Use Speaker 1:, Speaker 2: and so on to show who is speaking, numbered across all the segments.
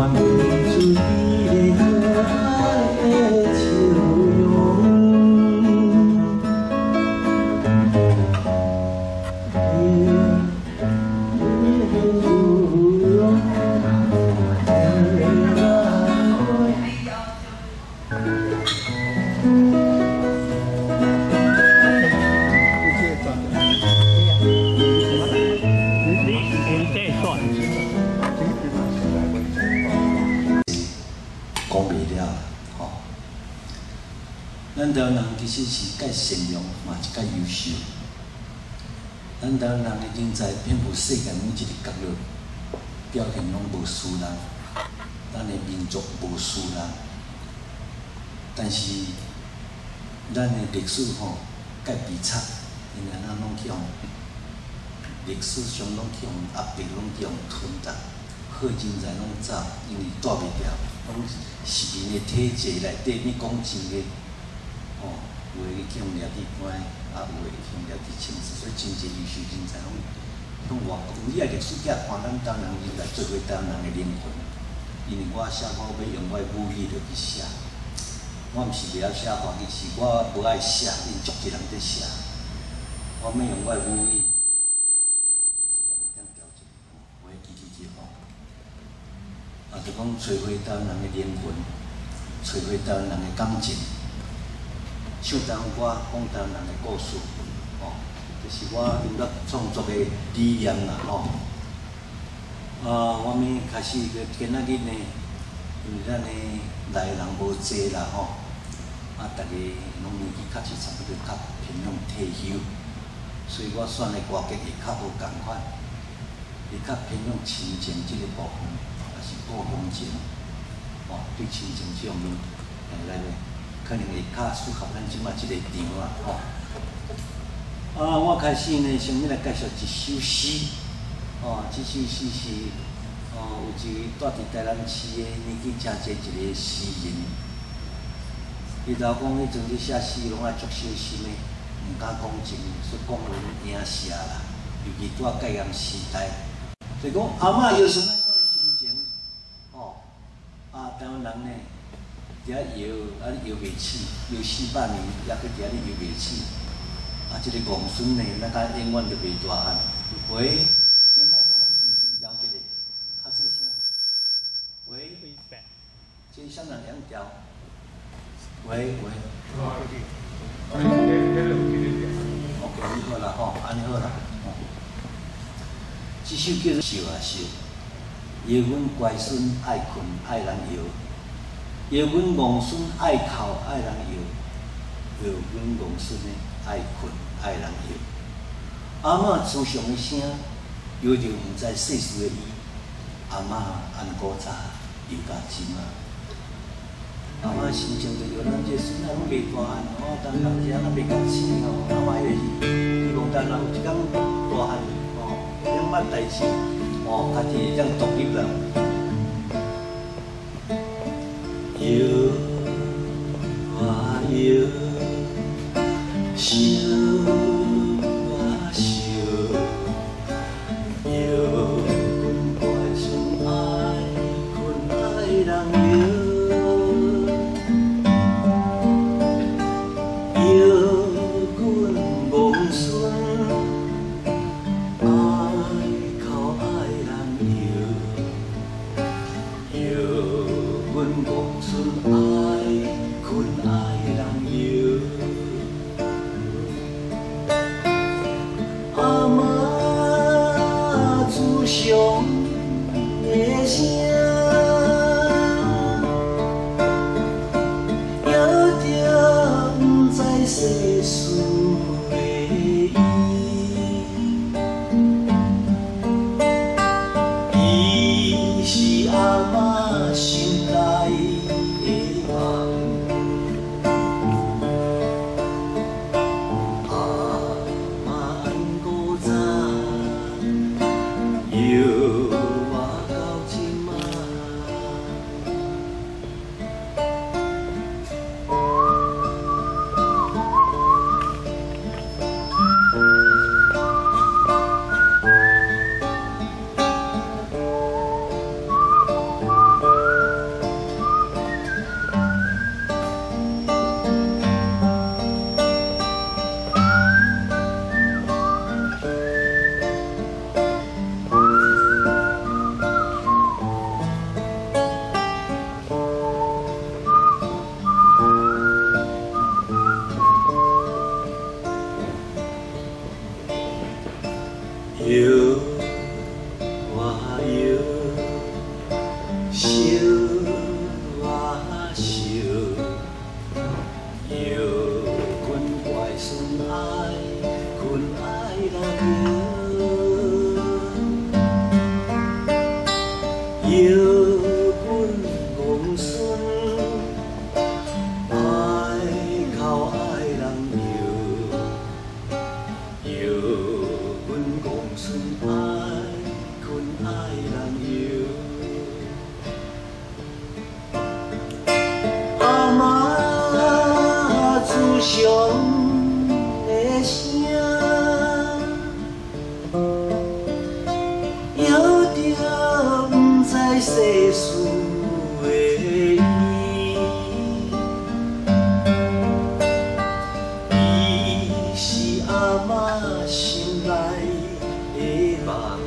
Speaker 1: 咱台湾人其实是介善良，嘛是介优秀。咱台湾人的人才遍布世界每一个角落，表现拢无输人，咱的民族无输人。但是咱的历史吼，介悲惨，因为咱拢去用历史上拢去用压迫，拢去用吞噬，好人才拢走，因为带袂掉，拢市民的体制内底咪讲真个。 哦，有诶去用掠去关，啊有诶去用掠去清洗，所以真侪优秀人才拢向外国。你也历史界看咱台湾人人来做伙台湾人诶灵魂，因为我写我要用我诶母语落去写，我毋是袂晓写华语诗，我无爱写，因足一人在写，我要用我诶母语。我来这样调整，我会记吼。啊，就讲找回台湾人诶灵魂，找回台湾人诶感情。 唱台湾歌，讲台湾人的故事，哦，这是我音乐创作的理念啦，吼。我们开始个今仔日呢，因为咱的来人无济啦，吼，大家拢年纪确实差不多较偏向退休，所以我选的歌曲会较无共款，会较偏向亲情这个部分，也是故乡情，哦，对亲情这方面来咧。 可能会较适合咱即马即个场啦，吼。我开始呢，先要来介绍一首诗，这首诗是有一位住伫台南市的年纪真济一个诗人，伊老讲迄阵咧写诗拢爱足小心的，毋敢讲真，说讲人影射啦，尤其住戒严时代，就讲阿嬷有什么款的心情，台湾人呢？ 伫遐摇，摇袂起，摇400年，还佫伫遐咧摇袂起。即个戆孙呢，那甲永远就袂大汉。喂，今麦克风是毋是调一个？较细声。喂，这声人两调。喂。OK， 你好啦，安尼好啦。这首叫做《笑啊笑》，摇阮乖孙爱困爱人摇。 摇阮戆孙爱哭爱人摇，摇阮戆孙的爱困爱人摇。阿嬷慈祥的声，摇着毋知世事的伊。阿嬷安古早摇到即马，阿嬷心情就摇咱这孙仔拢袂大汉，当人一下咱袂甲醒阿嬷希望当人有一天大汉两捌代志，家己会当独立啦。 摇啊摇，笑啊笑，摇阮乖孙爱困爱人摇，摇阮戆孙爱哭爱人摇，摇阮戆。 爱困爱人摇，阿嬷慈祥的声，摇着毋知世事的伊，伊是阿嬷心内。 摇啊到即马， 上的声，摇着不知世事的伊，伊是阿嬷心内的梦。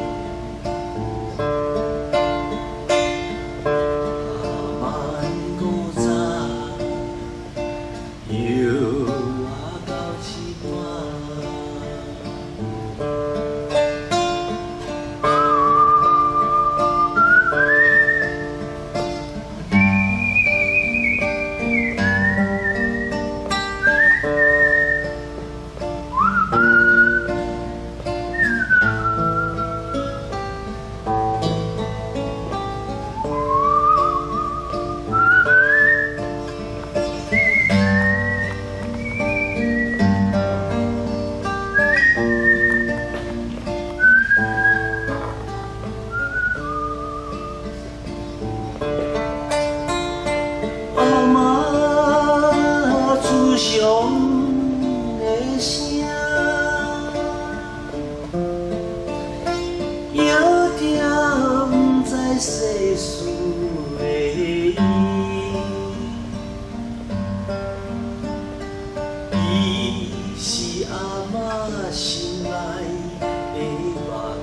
Speaker 1: 上的声，摇着不知世事的伊，伊是阿嬷心内的梦。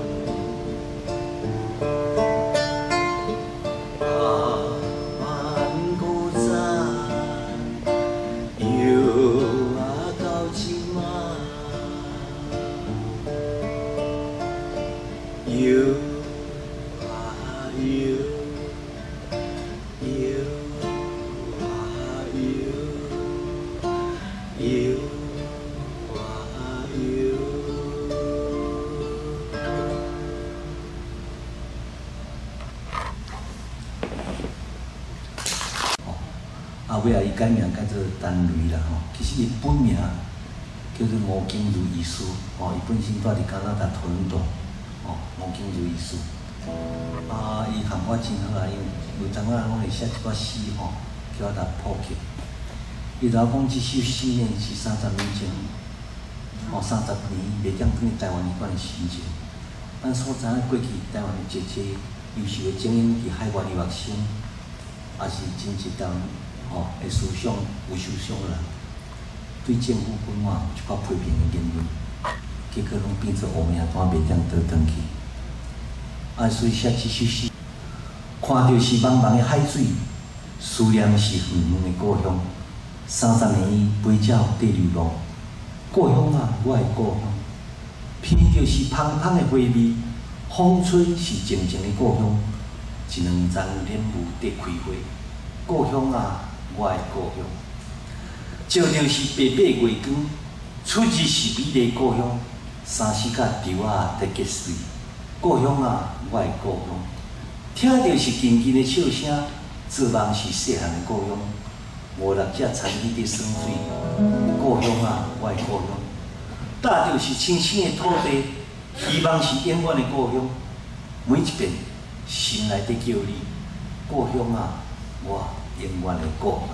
Speaker 1: 尾啊，伊改名叫做陈雷啦吼。其实伊本名叫做吴景如医师，吼，伊本身住伫加拿大多伦多，吼，吴景如医师。伊含我真好啊，因为有阵仔拢会写一寡诗吼，叫我来普及。伊甲我讲，即首诗呢是30年前，吼30年袂讲转去台湾迄款心情。咱所知影过去台湾有一个优秀的精英伫海外留学生，也是真一档。 吼，会思想有受伤的人，对政府本有一寡批评的言论，结果拢变做乌命单，袂当倒转去。所以写这首诗，看到是茫茫的海水，思念是远远的故乡。30年伊背鸟在流浪，故乡啊，我的故乡。闻着是芳芳的花味，风吹是静静的故乡。一两丛莲雾在开花，故乡啊。 我的故乡，照着是白白月光，出日是美丽故乡。3、4甲稻仔在结穗，故乡啊，我的故乡。听着是静静的笑声，做梦是细汉的故乡。5、6只田鱼在耍水，故乡啊，我的故乡。踏着是青青的土地，希望是永远的故乡。每一遍心内在叫你，故乡啊，我。 永远的故乡。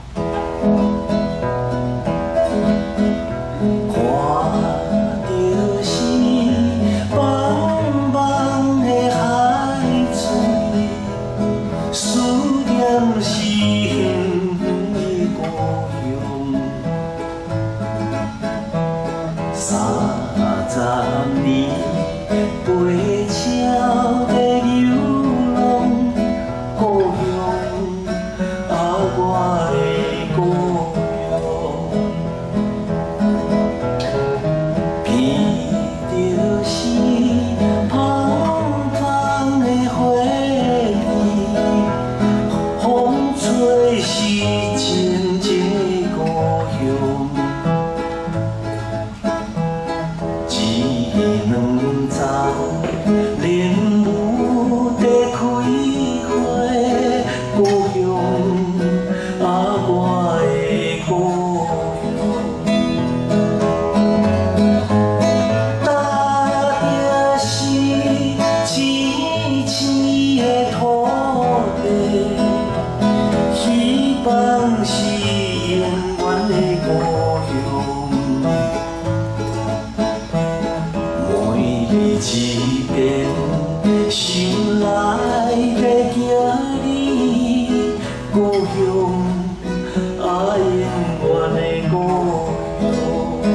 Speaker 1: 看着是茫茫的海水，思念是远远的故乡。30年陪鸟在流浪，故乡。 我的故一边心内在行你故乡，啊，永远的故乡。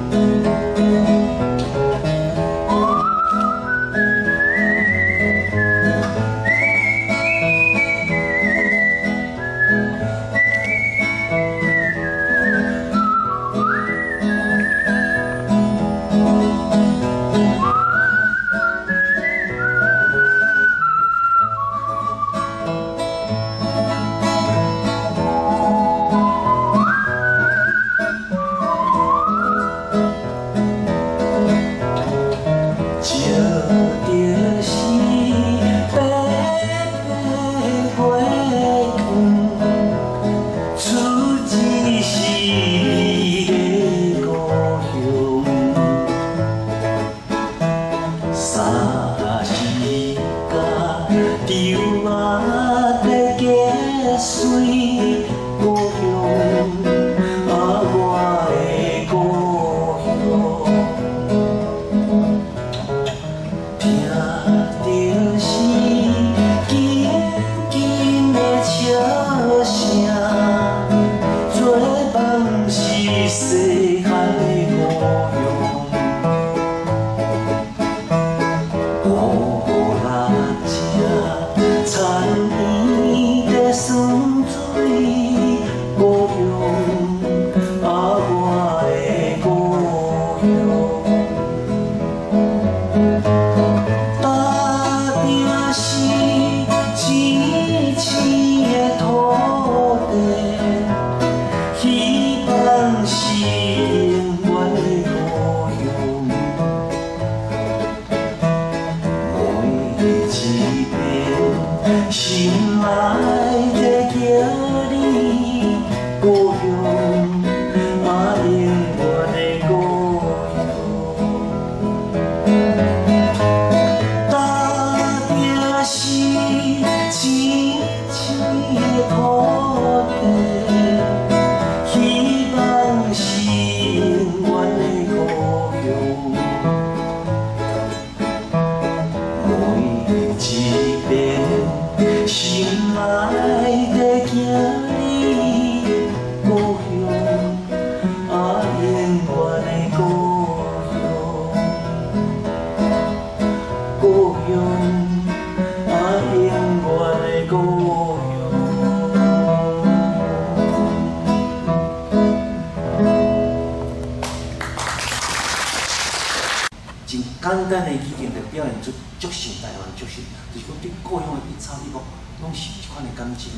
Speaker 1: 简单的语言就表现出足现台湾，就是讲对故乡的一草一木，拢是一款的感情。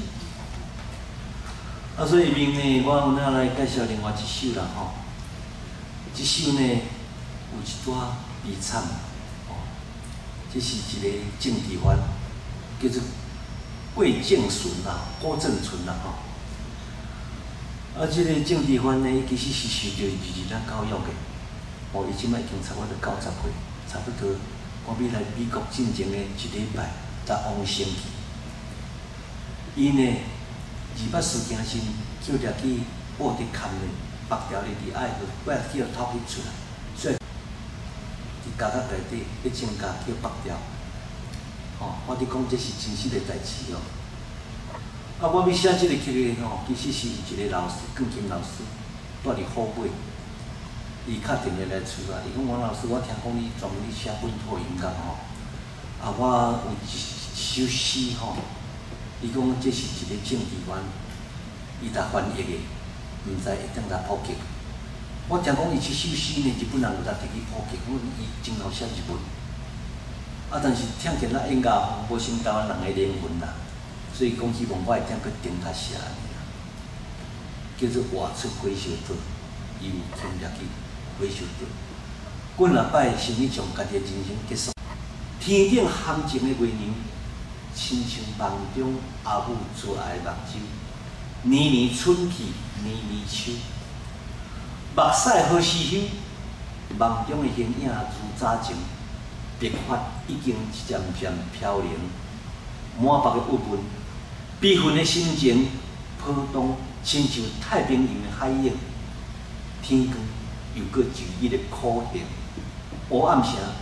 Speaker 1: 所以面呢，我有哪来介绍另外一首啦吼。这首呢有一段悲惨，这是一个政治犯，叫做郭正淳啦，郭正淳啦吼。这个政治犯呢，伊其实是受到日咱教育的，伊即摆已经差不多90岁。差不多，我要来美国进前的一礼拜，才往生去。伊呢，200事件时，叫掠去布伫坎的，绑条哩伫爱河，尾叫偷去出来，所以伫家内底一整家叫绑条。我伫讲这是真实的代志哦。我要写这个曲的其实是一个老师，钢琴老师，住伫虎尾。伊敲电话来厝啊！伊讲王老师，我听讲你专门咧写本土音乐吼。我有一首诗吼，伊讲这是一个政治犯，伊在翻译的，毋知会当来普及。我听讲伊这首诗呢，日本人有来直去普及，讲伊真好写日文。但是听起来音乐吼，无像台湾人的灵魂啦，所以讲希望我会当去顶他写的，叫做画出火烧岛，伊有听入去。火烧岛，阮若摆想要将家己的人生结束。天顶含情的月娘，亲像梦中阿母最爱的目睭。年年春去，年年秋，目屎好似香，梦中的形影如早前。白发已经渐渐飘零，满腹的郁闷，悲愤的心情波动，亲像太平洋的海涌。天光。又搁一日的苦行，黑暗城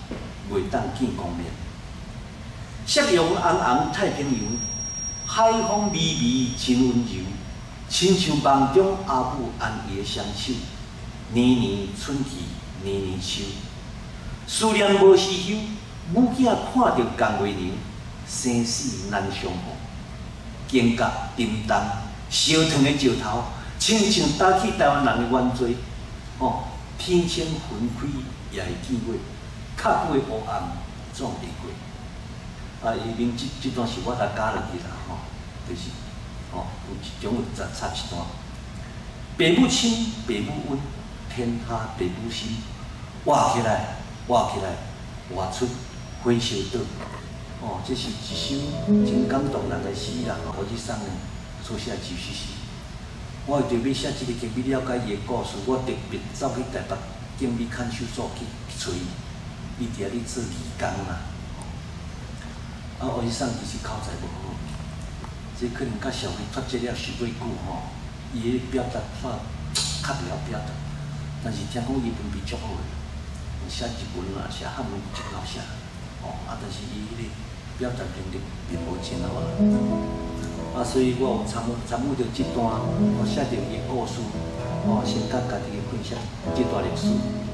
Speaker 1: 袂当见光面。夕阳红红太平洋，海风微微真温柔，亲像梦中阿母安慰的双手。年年春去，年年秋，思念无时休。母囝看着江月娘，生死难相逢。肩胛沉重，烧烫的石头，亲像打起台湾人的原罪。哦，天清云开也会见月，较久的黑暗总会过。啊，伊面这段是我甲加落去啦，吼，就是哦，有一种有插一段。爸母亲，爸母恩，天下爸母心。活起来，活起来，活出火烧岛。哦，这是一首真感动人的诗啦，我去送的，所写几首诗。我为着要写这个经美了解伊的故事，我特别走去台北经美看守所去找伊，伊伫遐咧做义工啦。啊，我去送其实口才无好，这可能甲社会脱节了受过久吼，伊的表达法较袂晓表达，但是听讲伊文笔足好诶，写日文啊，写汉文真好写。哦，啊，但是伊迄个表达能力并无真好啦。啊，所以我有参悟着这段，我写着伊的故事，哦，先甲家己分享这段历史。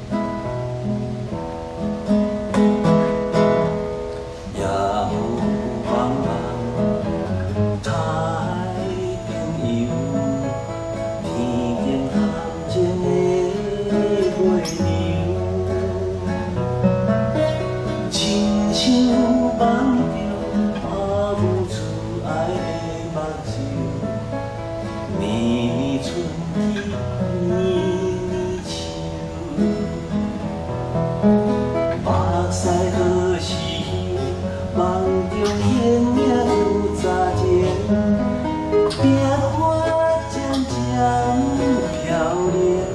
Speaker 1: 夜幕茫茫，太平洋，天边含情的月亮。像梦着阿母慈爱的目睭，年年春去，年年秋。目屎何时休？梦中形影如昨前，变化渐渐漂亮。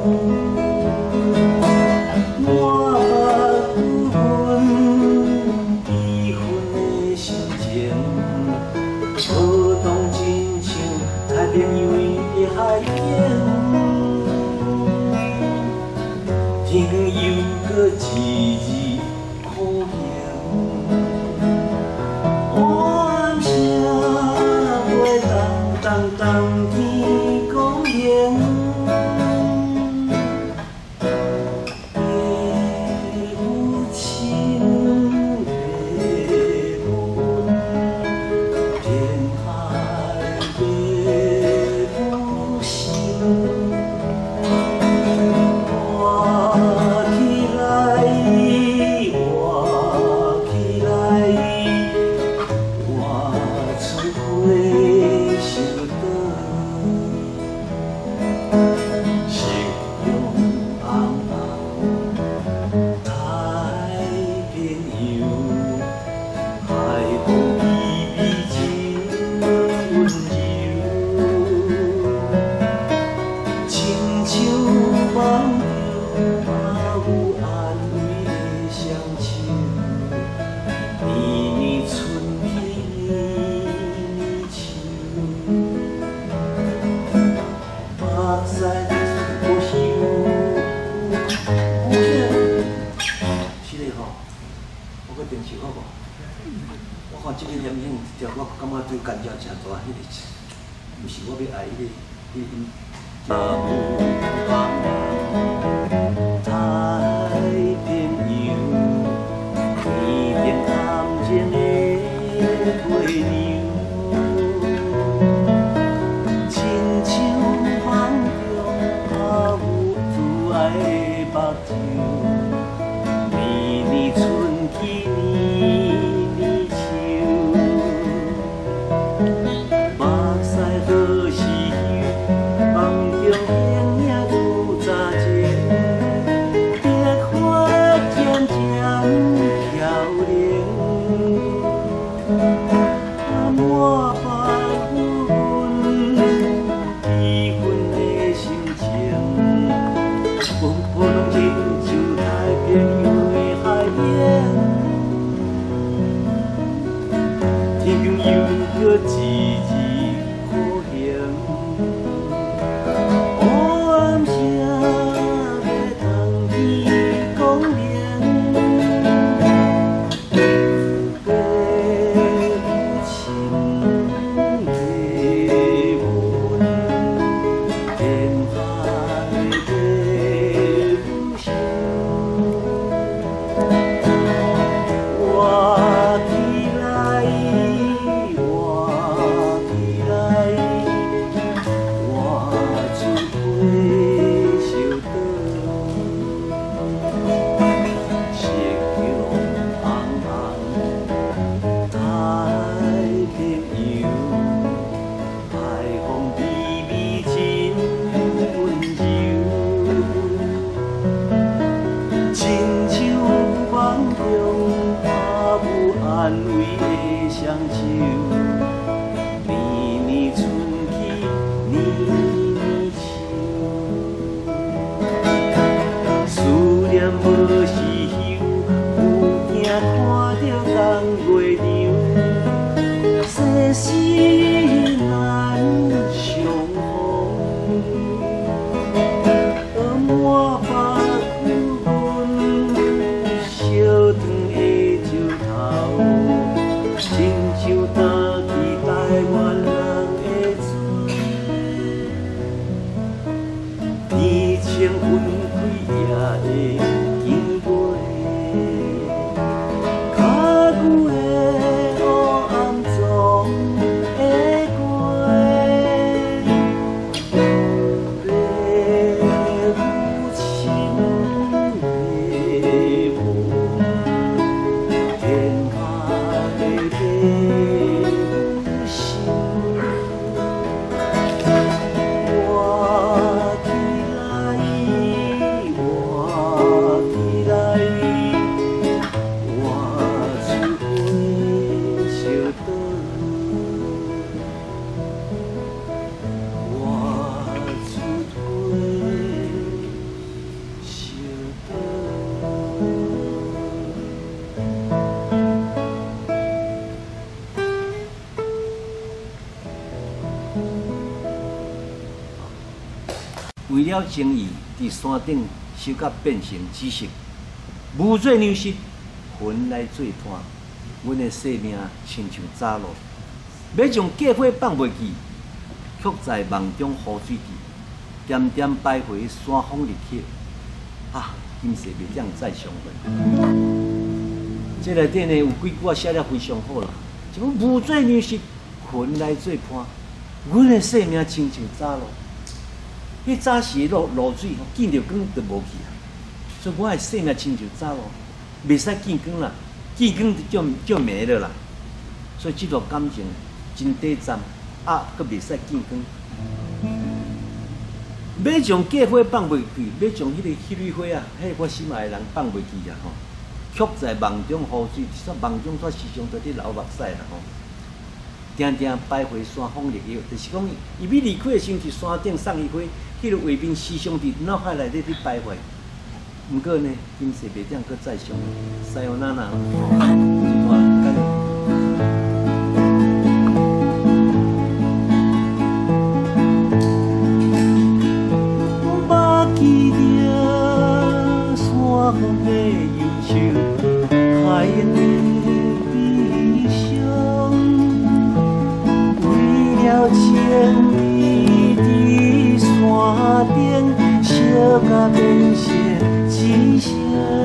Speaker 1: 波动真像太平洋的海边，天空又搁一日苦明。晚声袂当天光明。我看这个念影，条我感觉对感觉真大，迄个，毋是我要爱迄个音。夜幕茫茫，太平洋，天边含情的月亮，亲像梦中阿母慈爱的目睭，年年春去年。何时休？梦中形影如昨前，变化渐渐漂亮。我把有阮悲愤的心情，波浪亲像太平洋的海面，天空又搁一日。晚声袂当天光明。
Speaker 2: 月亮，世事难相逢。我把阮烧烫的石头，亲像倒去台湾人的厝，天青昏开夜的。 为了正义，伫山顶烧甲变成紫色，无做牛尸，魂来做伴。阮的生命亲像早露，要将假火放袂记，却在梦中雨水滴，点点徘徊山峰入去。啊，今世袂当再相会。这内底呢有几句话写了非常好啦，就讲无做牛尸，魂来做伴。阮的生命亲像早露。 迄早时露水，见着光就无去啊！所以我的生命亲像早露，袂使见光啦，见光就没了啦。所以这段感情真短暂，啊，阁袂使见光。要将假火放袂去，要将迄缕火啊，迄我心爱的人放袂去啊！吼，却在梦中雨水，说梦中煞时常在咧流目屎啦吼。 定定徘徊山峰绿叶，就是讲，伊要离开的时候，伫山顶送伊花，迄个画面时常伫脑海内底伫徘徊。毋过呢，今世袂当搁再相会，西欧娜娜，一段感。我记着山峰的忧愁，海燕的悲伤。 了情意伫山顶，烧甲变成紫色。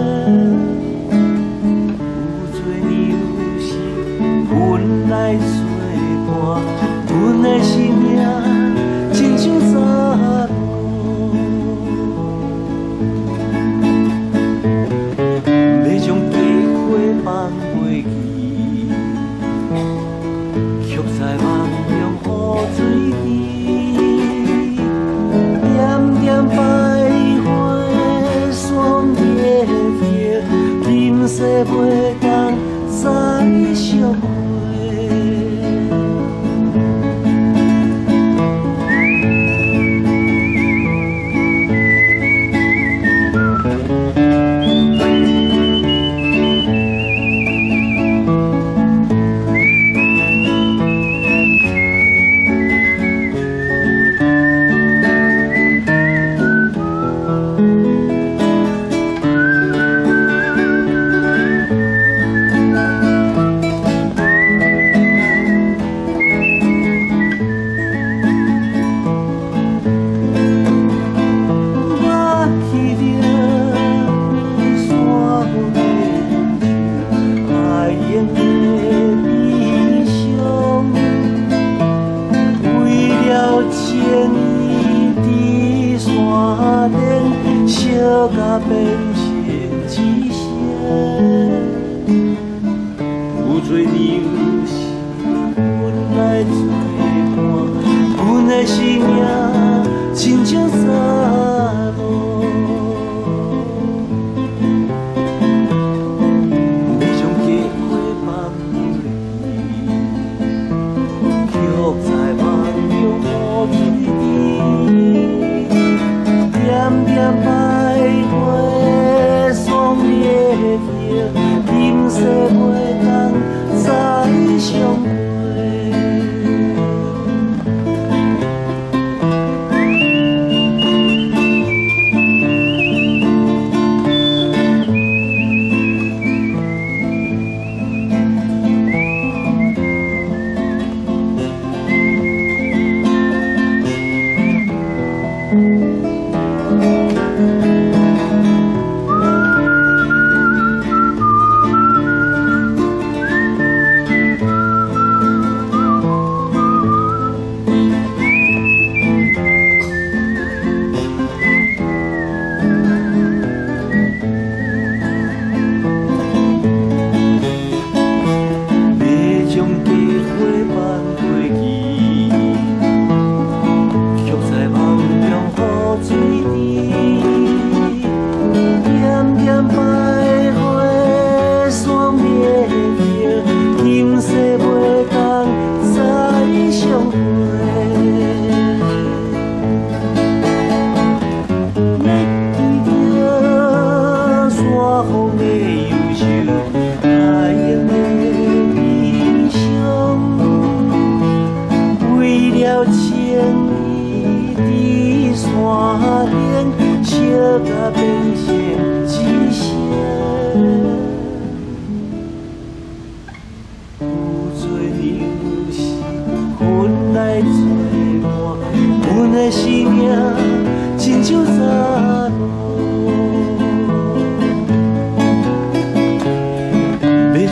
Speaker 2: 有做牛是阮来做伴，阮的生命亲像早露，要将假火放袂记，却在梦中。 雨水滴，点点徘徊，霜叶叶，今世袂当再相会。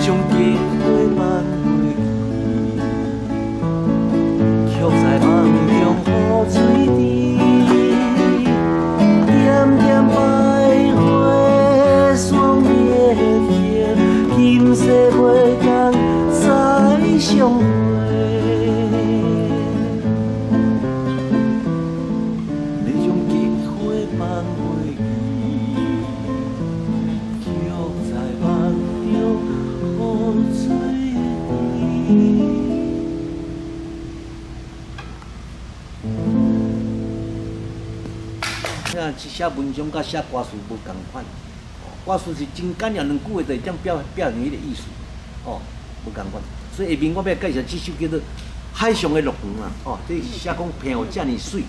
Speaker 2: 将结花挽回去，却在梦中雨水滴，点点百花霜灭去，今世袂当再相会。你将结花挽回去，却在梦中雨水滴。写文章甲写歌词无共款，歌词是真简单，2句话就会当表现迄个意思，无共款。所以下面我要介绍这首叫做《海上的乐园》啊，这是写讲澎湖遮尔水，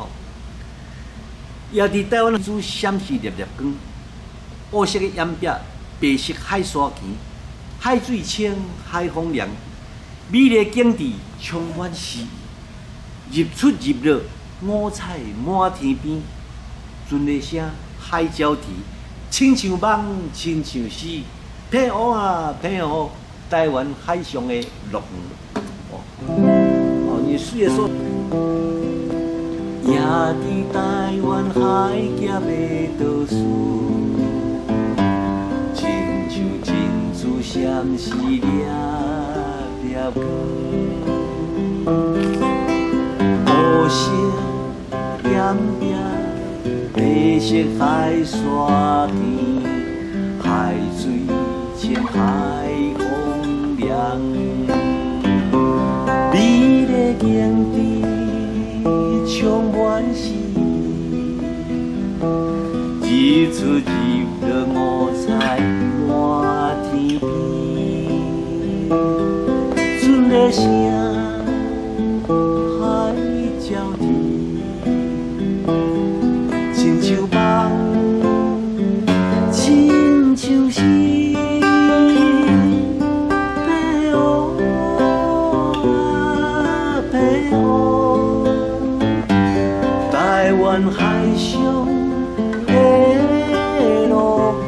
Speaker 2: 也伫台湾主闪烁粒粒光，黑色的岩壁，白色海沙墘，海水清，海风凉，美丽景致充满诗意，日出日落，五彩满天边。船的声，海鸟啼，亲像梦，亲像诗，澎湖啊澎湖，台湾海上的乐园。你水的所，也伫台湾海峡的岛屿，亲像珍珠闪烁粒粒光，黑色岩壁。白色海沙墘，海水清，海风凉，美丽景致充满诗意，日出日落五彩满天边，船的声，海鸟啼。亲像梦，亲像诗，澎湖啊澎湖，台湾海上的乐园。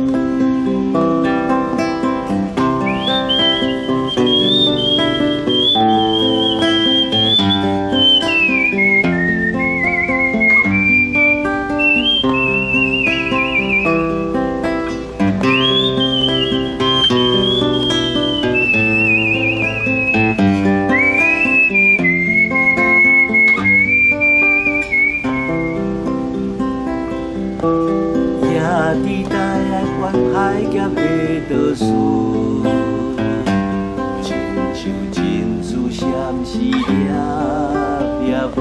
Speaker 2: 海峡的岛屿，亲像珍珠闪烁粒粒光，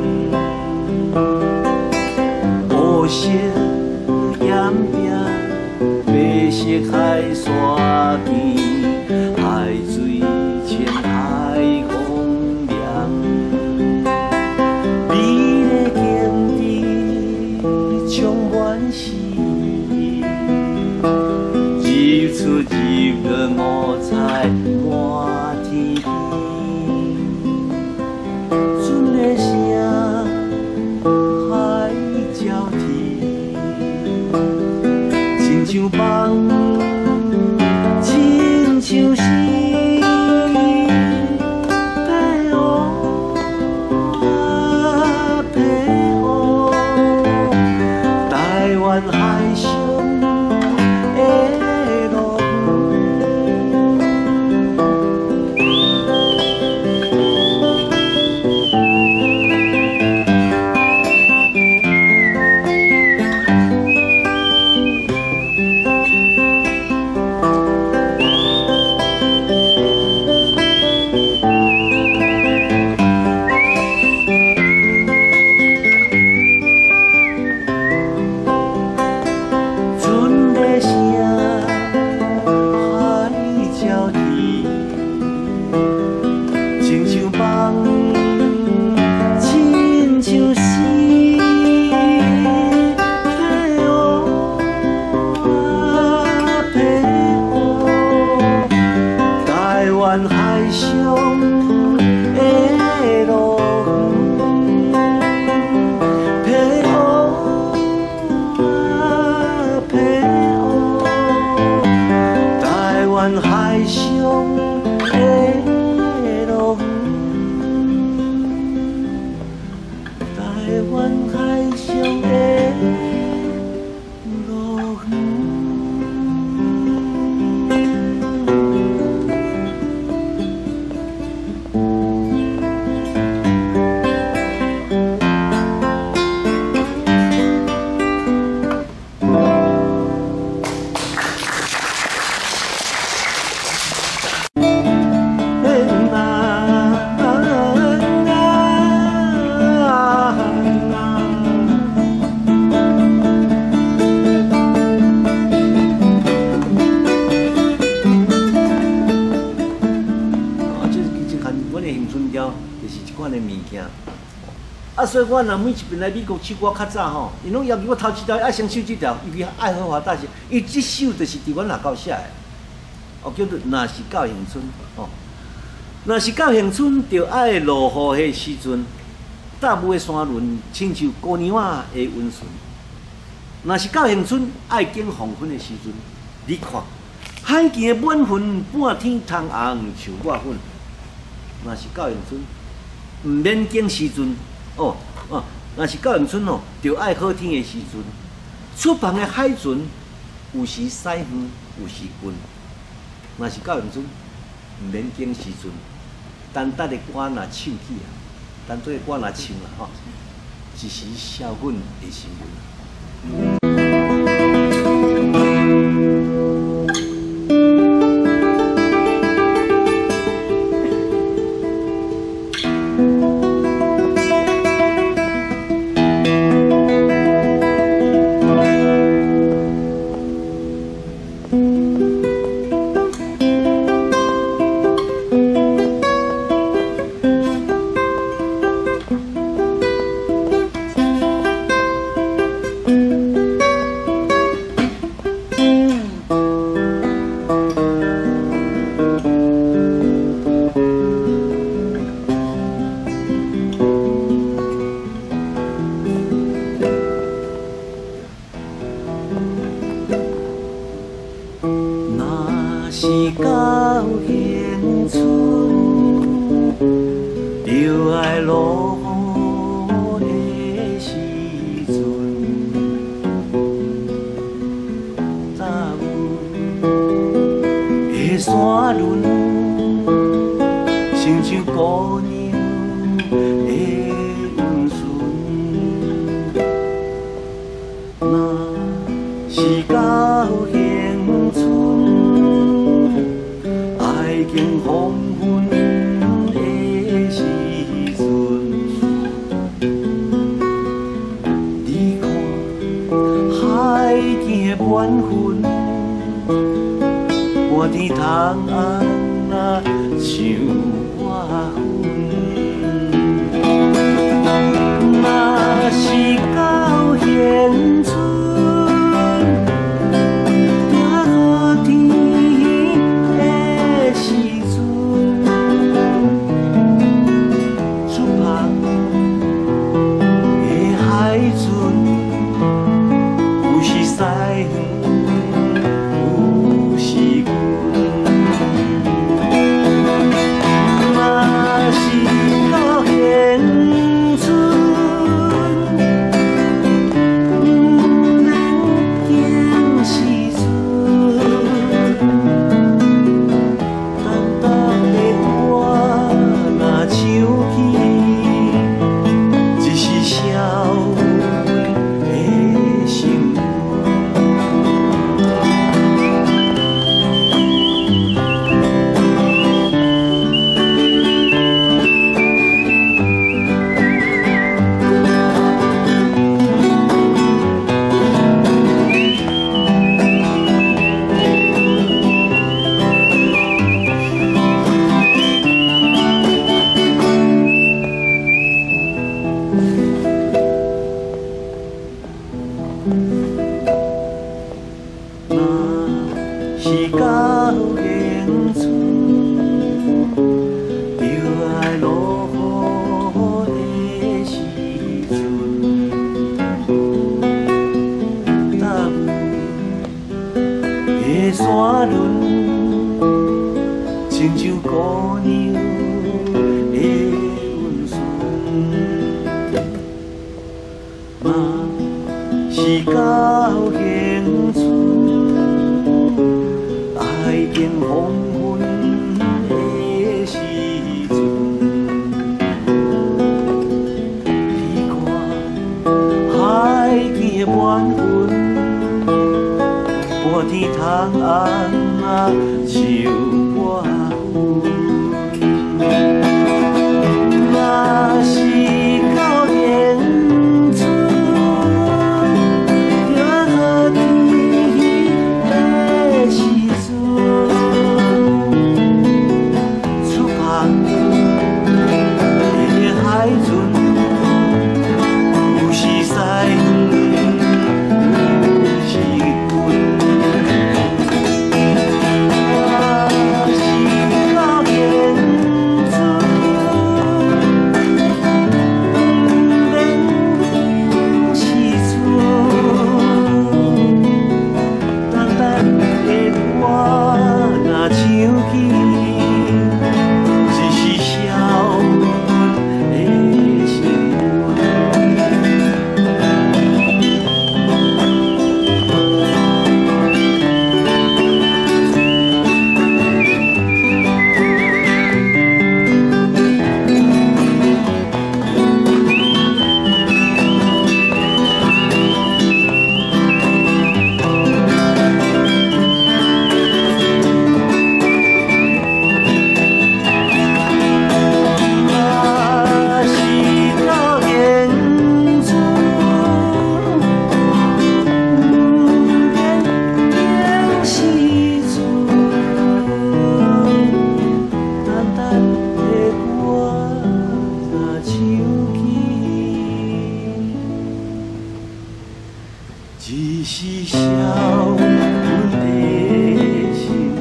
Speaker 2: 黑色岩壁，白色海沙墘，海水清，海风凉，美丽景致充满诗。日出日落五彩满天边，船的声，海鸟啼，亲像梦，亲像诗，澎湖啊澎湖，台湾海上。 海上的路远，台湾海上的路远。啊，所以我若每一遍来美国唱歌较早吼，因拢要求我头一条爱先唱这条，尤其爱荷华大学，伊这首就是伫阮学校写的，哦，叫做若是到恒春，哦，若是到恒春，就爱落雨迄时阵，搭舞的山轮，亲像姑娘仔的温顺。若是到恒春，爱经黄昏的时阵，你看，海见的满云，半天通红像我粉。若是到恒春，毋免经时阵。哦，若是到恒春哦，就爱好天的时阵，出帆的海船有时驶远，有时近。若是到恒春，毋免经时阵，单单的歌若唱起啊，单做的歌若唱啦吼，一时消阮的心魂。是到恒春，就爱落雨的时阵，早有的山轮，亲像姑娘的温顺。若是到恒春，经黄昏的时阵，你看海见的满云，半天通红啊像我粉。若是到恒春， 亲像姑娘的温顺，嘛是到乡村，爱情黄昏的时阵，你看海边的晚云，半天窗红啊，像半分。若是到乡村，就好天的时阵，出帆的海船，有时驶有时滚。只是笑阮的心。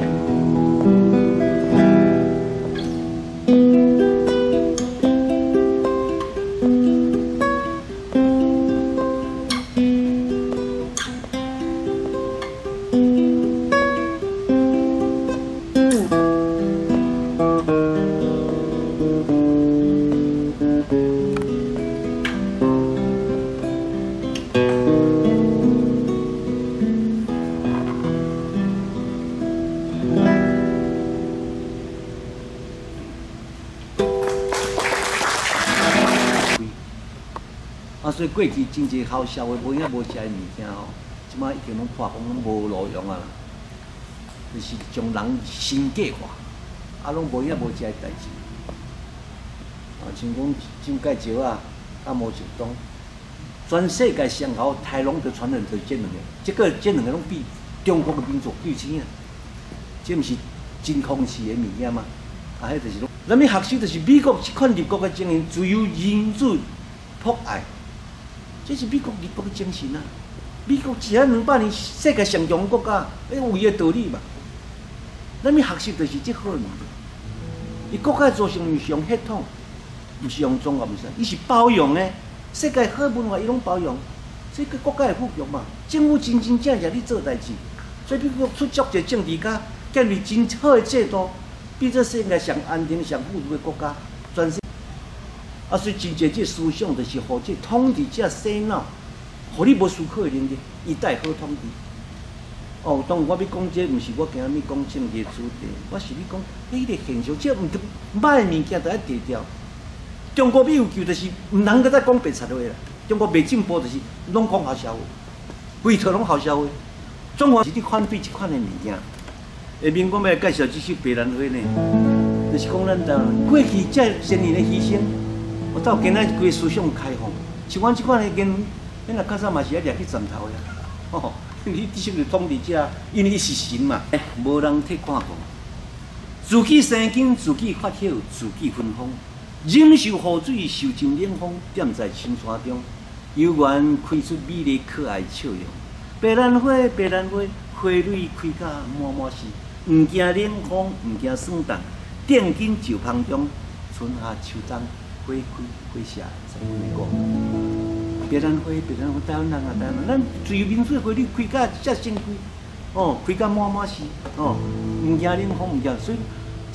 Speaker 2: 所以过去真济好社会无影无食的物件吼，即摆已经拢破功，拢无路用啊啦，就是将人身价化，啊，拢无影无食的代志。像讲蒋介石啊，毛泽东，全世界上好台龙的传人就是这两个，这两个拢比中国的民族有钱啊，这毋是真空气的物件嘛？啊，迄就是拢，咱们学习就是美国这款立国的精神，自由、民主、博爱。这是美国立国的精神啊！美国只啊200年世界上强国家，有伊的道理嘛？咱们学习就是这好物。伊国家做上是用血统，毋是用宗教，毋是，伊是包容的。世界好文化伊拢包容，这个国家会富裕嘛？政府真正咧做代志，所以美国出足个政治家，建立真好的制度，比这世界上安定、上富裕的国家，全世。啊，所以真正这思想就是互这统治者洗脑，互你无思考的能力，伊才会好统治。哦，当我要讲这，毋是我今仔日讲政治主题，我是你讲，迄个现象，这毋歹的物件都要除掉。中国要有救，就是毋通搁再讲白贼话啦。中国袂进步，就是拢讲好社会，规套拢好社会。中华是伫反对即款的物件。下面我要介绍这首白兰花呢，就是讲咱台湾过去这先人的牺牲。我到今仔规思想开放，像阮即款的人，咱若较早嘛是爱掠去站头呀。哦，你至少是统治者，因为伊是神嘛，无人替看顾。自己生根，自己发晓，自己分享，忍受雨水，受尽冷风，踮在深山中，悠然开出美丽可爱笑容。白兰花，白兰花，花蕊开甲满满是，毋惊冷风，毋惊霜冻，定紧就芳中，春夏秋冬。花开花谢，才会过。白兰花，白兰花，台湾人啊，台湾人，咱自由民主的花蕊开甲遮珍贵，哦，开甲满满是，哦，毋惊冷风，毋惊，所以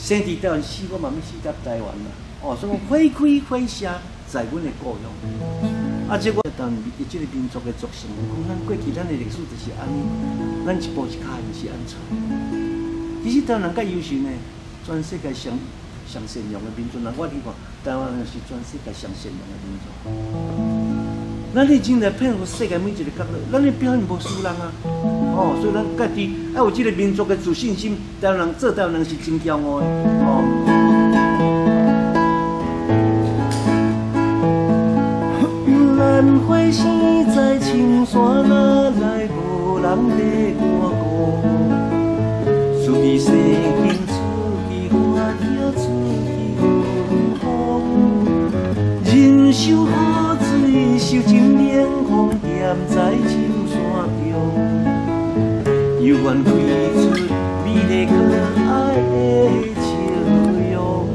Speaker 2: 生伫台湾死，我嘛要死在台湾啦。哦，所以回归回声在阮的故乡。啊，即我当即个民族的族性，讲咱过去咱的历史就是安尼，咱一步一脚印是安怎？其实台湾人较优秀呢，全世界上善良的民族。人我去看，台湾人是全世界上善良的民族。咱已经来骗互世界每一个角落，咱的表现无输人啊！哦，所以咱家己要有即个民族的自信心，台湾人做台湾人是真骄傲的哦。咱花生在青山哪来无人在看顾？思义生紧出去外跳出去风，人受雨水，受尽冷风，踮在青山中，犹原开出美丽可爱的笑容。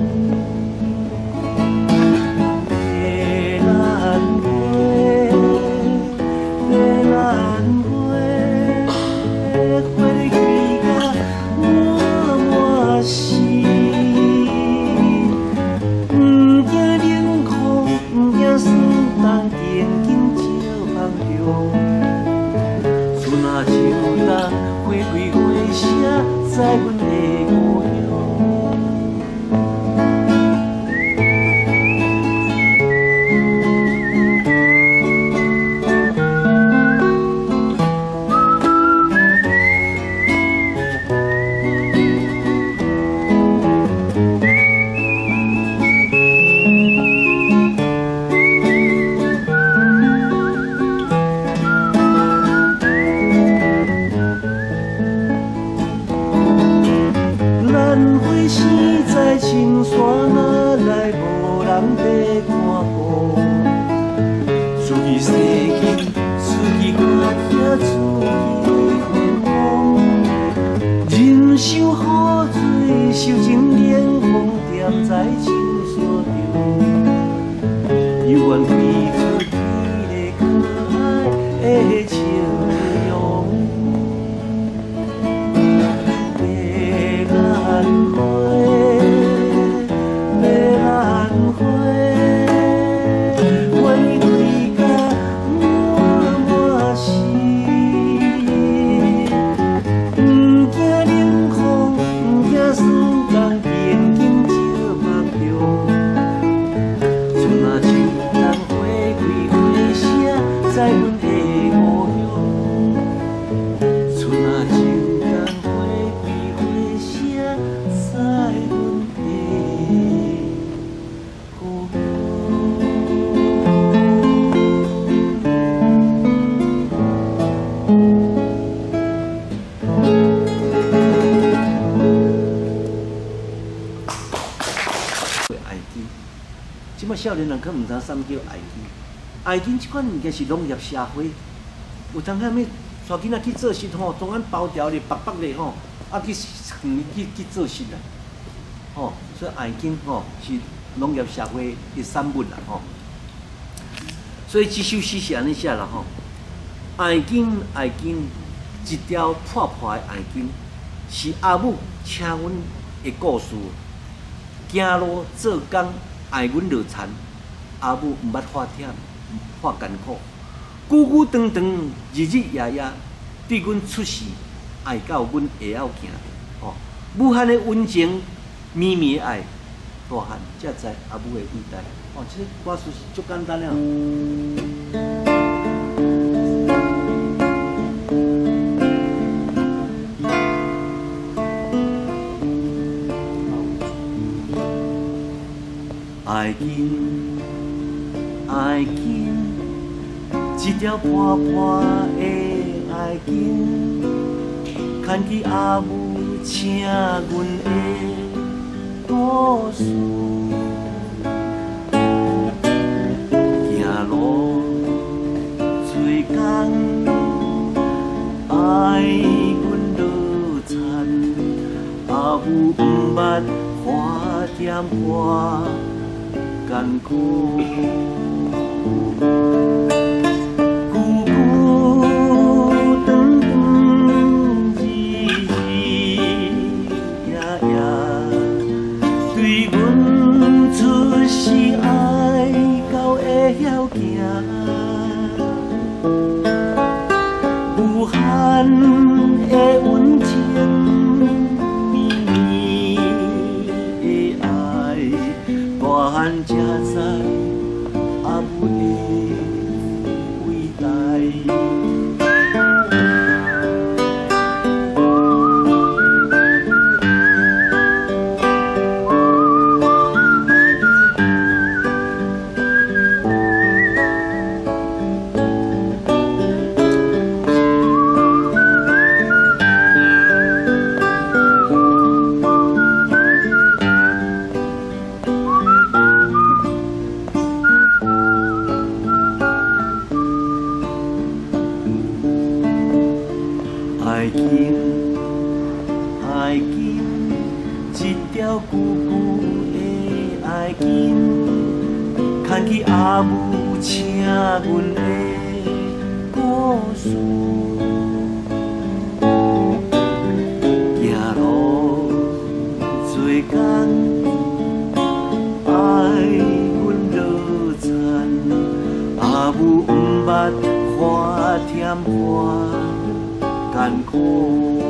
Speaker 2: 在阮的故乡，青山哪来无人在看顾？思义生紧，思义赶跳出去风。人受雨水，受尽冷风，踮在青山中，犹原开出美丽可爱的笑容。少年人可唔知啥物叫爱金，爱金即款物件是农业社会，有当下物带囡仔去做事吼，当然包条咧、白白咧吼，啊去做事啦，吼，所以爱金吼是农业社会的产物啦吼。所以这首诗是安尼写啦吼，爱金爱金，一条破破的爱金，是阿母请阮的故事，行路做工。爱阮落田，阿母毋捌发忝，发艰苦，久久长长，日日夜夜，对阮出世，爱到阮会晓行。哦，武汉的温情，绵绵的爱，大汉才知阿母的伟大。哦，这歌词是足简单了。爱紧，爱紧，一条破破的爱紧，牵起阿母请阮的故事，行路做工，爱阮落田，阿母毋捌花点花。艰苦，久久长长，日日夜夜， 汉才知阿母的伟大。爱情，一条久久的爱情，牵起阿母请阮的故事，行路做工，爱阮落田，阿母毋捌看甜看艰苦。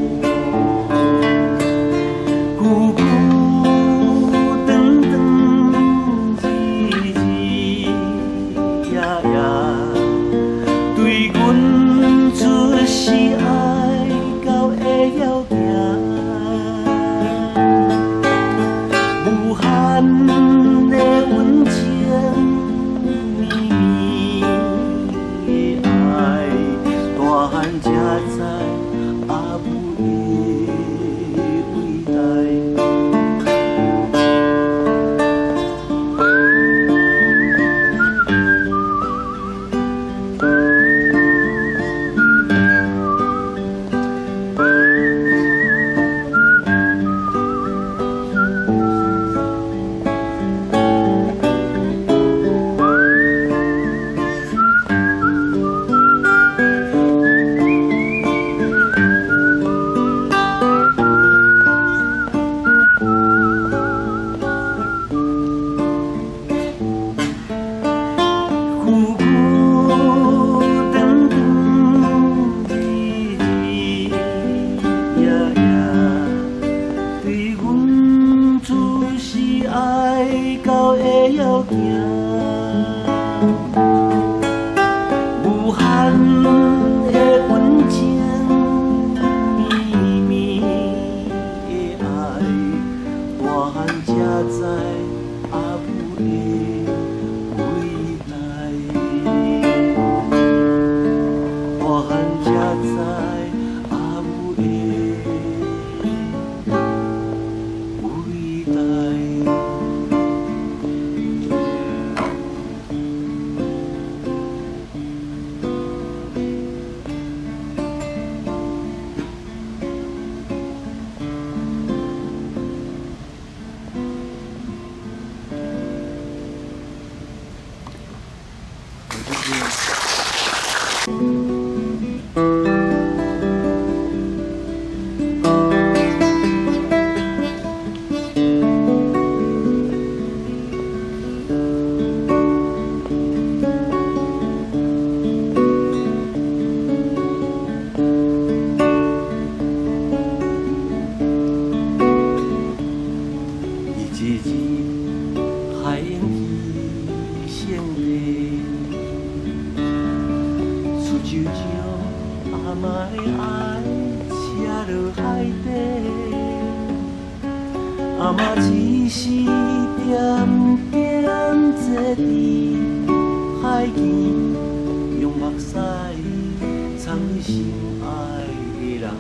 Speaker 2: 阿妈只是点点坐伫海边，用目屎藏你心爱的人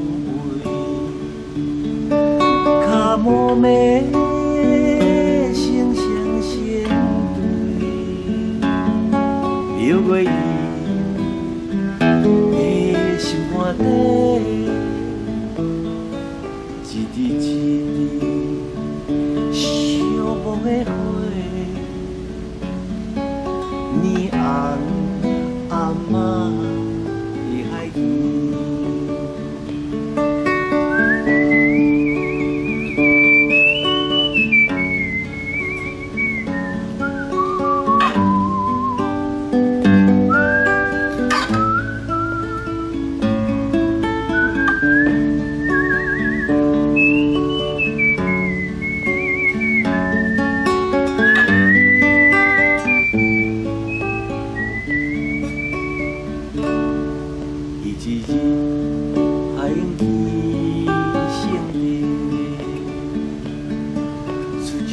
Speaker 2: 讲话，脚毛眉声声相对，流过伊的心肝底。一滴一滴寂寞的花，年红阿妈的海边。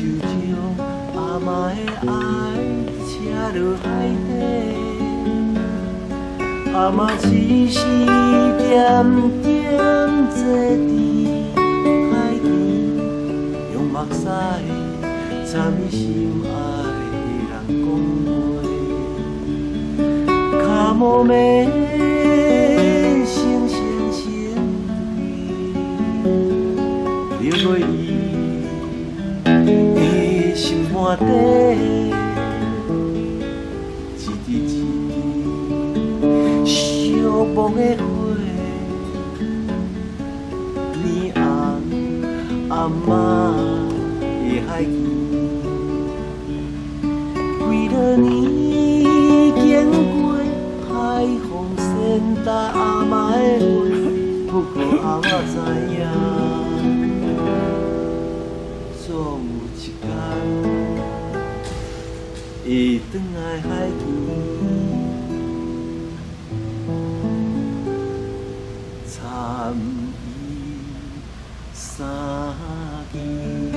Speaker 2: 就将阿嬷的爱车落海底。阿嬷只是点点坐伫海边，用目屎参与心爱的人讲话，脚毛眉声声声流落伊的心肝底。寂寞的花，染红阿嬷的海记，几多年经过海风扇打阿嬷的话，不过阿嬷知影，总有一天会转来海记。参伊三更。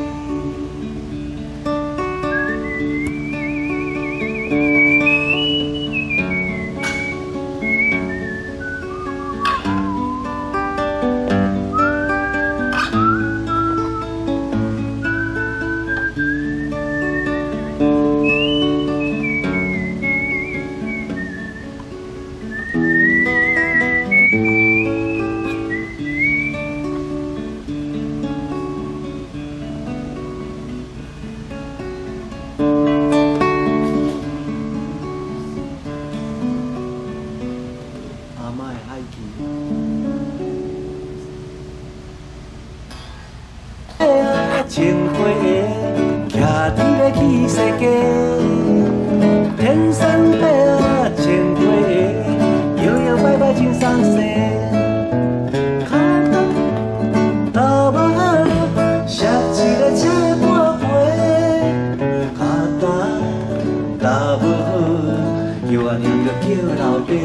Speaker 2: 情花徛伫咧去世界，天山白啊，情花摇摇摆摆真爽势，脚踏马写一个车半陪，脚踏不好，叫阿娘着叫老爸。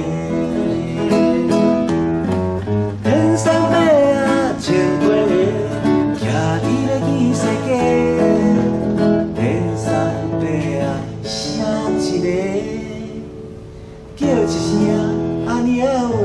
Speaker 2: 天山白啊，情花。世界，天山白啊，写一个，叫一声阿娘话。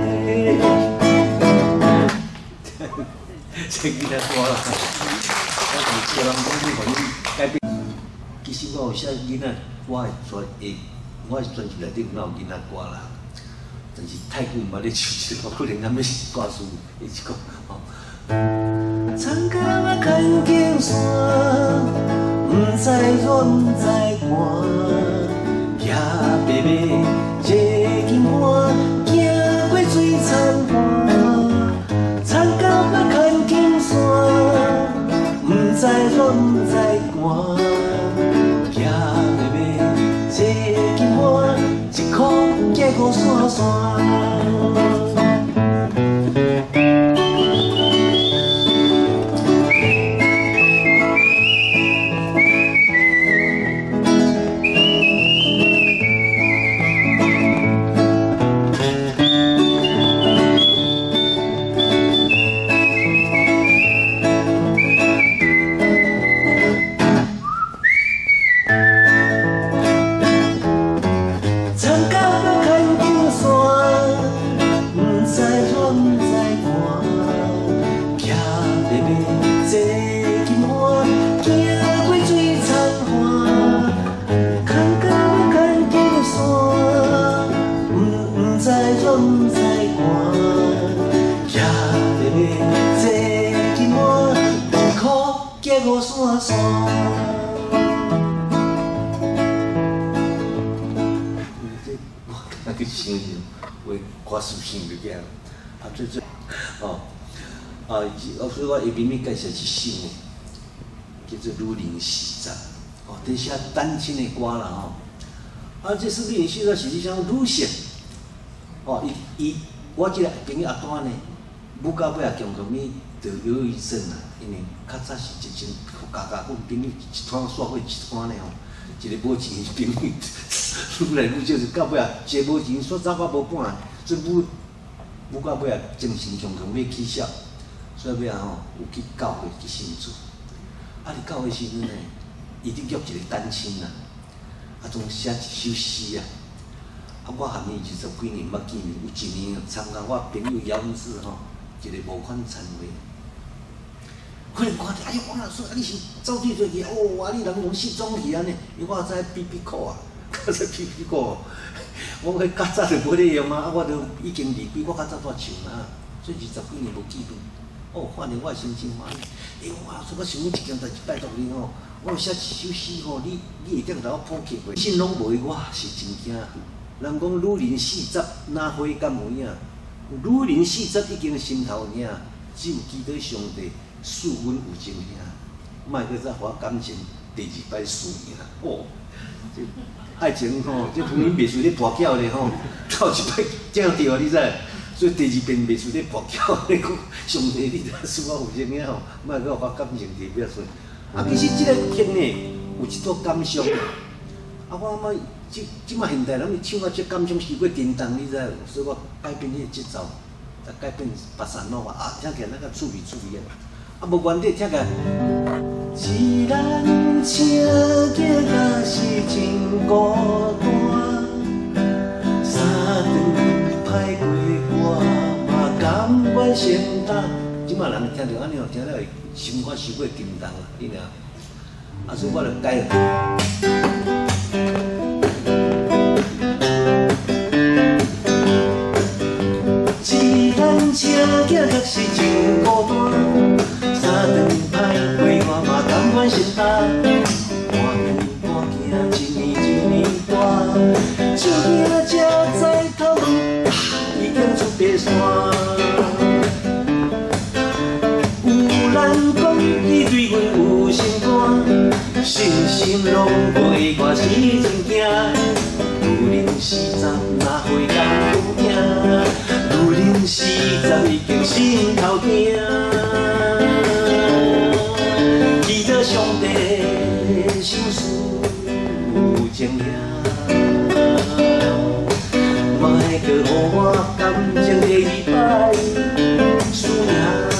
Speaker 2: 这囡仔歌啦，我从叫人讲你，互你改变。其实我有写囡仔，我的专辑内底有囡仔歌啦，但是太久毋捌咧唱一个，可能咱要歌词一个吼。参加啊，看景山，不知热，不知寒，骑白马，坐金盘，行过水田花。参加啊，看景山，不知热，不知寒，骑白马，坐金盘，一箍价五线线。所以我下面要介绍一首呢，叫做《女人时代》哦，这写单亲的歌啦吼。啊，这首《女人时代》实际上女性哦，我这个朋友阿端呢，母到尾也强到咪得忧郁症啦，因为较早是一种家阮朋友一摊煞过一摊呢吼，一个无钱的朋友，愈来愈少，是到尾啊，一个无钱煞走到无半，所以母到尾啊，精神状况要起痟。所以尾啊吼，有去教会去信主，啊！伫教会时阵呢，
Speaker 1: 伊伫约一个单亲啦，总写一首诗啊。我含伊20几年捌见面，有一年参加我朋友邀子一个募款餐会。可能看着，哎呦，王老师，你是走对做去哦，你人用失踪去安尼，因为我知比比苦啊，知比比苦。我迄较早就无咧用啊，我都已经离开，我较早带唱啊，所以20几年无见面。反正我心情欢喜。王老师，我想要一件代志拜托你我写一首诗你会当甲我普及袂？信拢无，我是真惊。人讲女人40哪花敢有影？女人40已经心头领，只有记得上帝。赐阮有情兄，莫搁再互我感情第2摆输赢这爱情这妇女袂输咧跋筊咧头1摆正着你知？所以第2遍袂输咧跋筊咧，上帝你若赐我有情兄莫搁互我感情特别顺。其实即个天呢，有一撮感伤我感觉即马现代人唱这感伤是过颠动，你知？所以我改变迄个节奏，再改变别山路听起来那个趣味无原底听个。一人请客也是真孤单，三顿歹过我嘛甘愿承担。即马人听着安尼听了会心肝受过震动你俩。所以我就改了。一人请客也是真孤单。三顿歹过我嘛甘愿承担，半年半行一年大，手惊才知头毛已经出白线。有人讲伊对阮有心肝，心拢袂我是真惊。女人40哪会敢有影？女人40已经心头惊。上帝心事有情兄，莫搁互我感情第2摆输赢。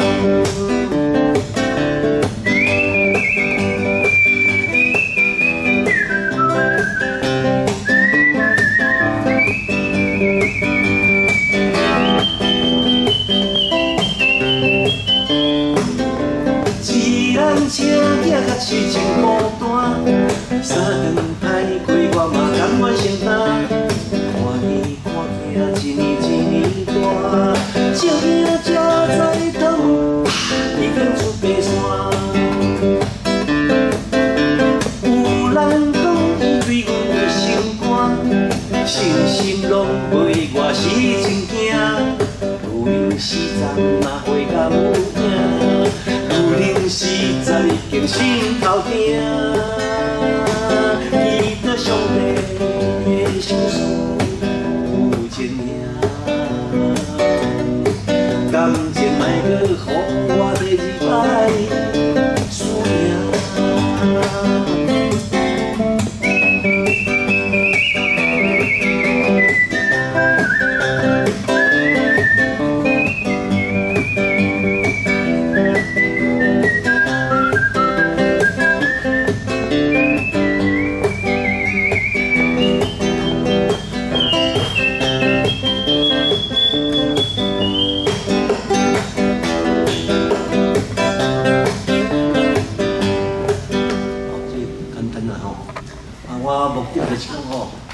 Speaker 1: 请客也是真孤单，三顿歹过我嘛甘愿承担。看伊看行一年大，手惊才知头已经出白线。有人讲伊对阮有心肝，心拢袂我是真惊。女人40哪会敢有影？女人40已经心头痛，记得上帝心事有情兄，感情莫搁予我第2摆输赢。我目的就是讲